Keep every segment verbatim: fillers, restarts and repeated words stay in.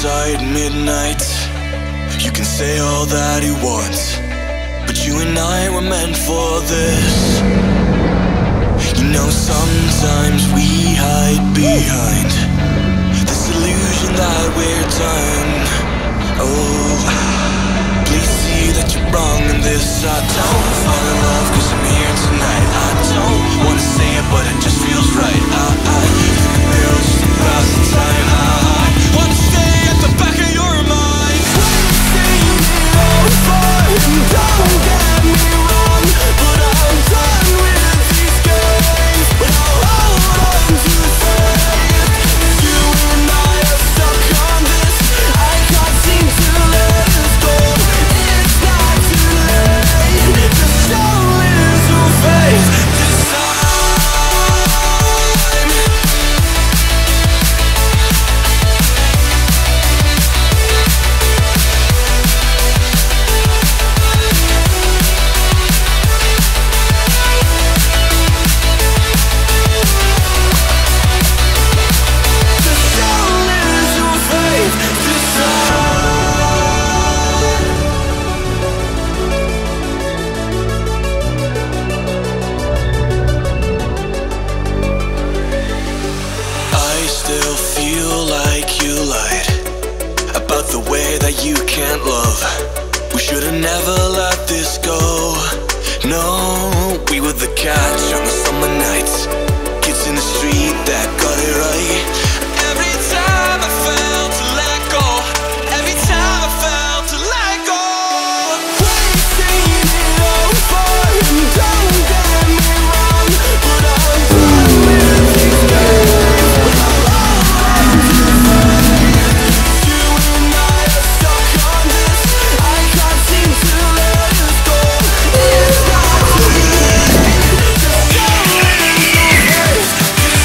outside midnight. You can say all that you want, but you and I were meant for this. You know, sometimes we hide behind this illusion that we're done. Oh, please see that you're wrong in this. I don't fall in love cause I'm here tonight. I don't wanna say it, but it just feels right. I, I think the mirror just about the time. I, I wanna stay at the back of your mind. We've seen it over, and don't get me wrong, but I'm done with these games. But I'll hold on to faith. You and I are stuck on this. I can't seem to let us go. It's not too late. Just a little faith this time. You can't love. We should've never let this go. No, we were the catch on the summer nights, kids in the street that got it right. Every time I felt to let go, every time I felt to let go. We've seen it over, and don't get me wrong, but I'm done with these games. But I'll hold on to faith. You and I are stuck on this. I can't seem to let us go. It's not too late. Just a little faith this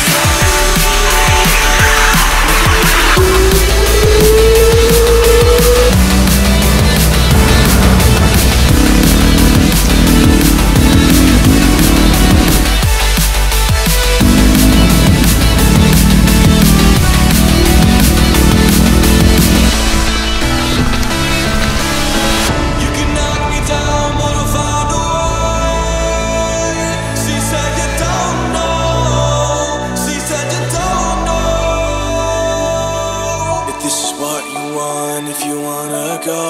You can knock me down, but I'll find a way. She said you don't know. She said you don't know. If this is what you want, if you wanna go,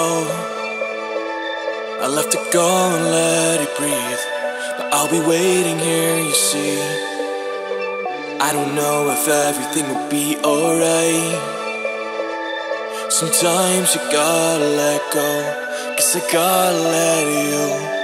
I'll have to go and let it breathe. But I'll be waiting here, you see. I don't know if everything will be alright. Sometimes you gotta let go, 'cause I gotta let you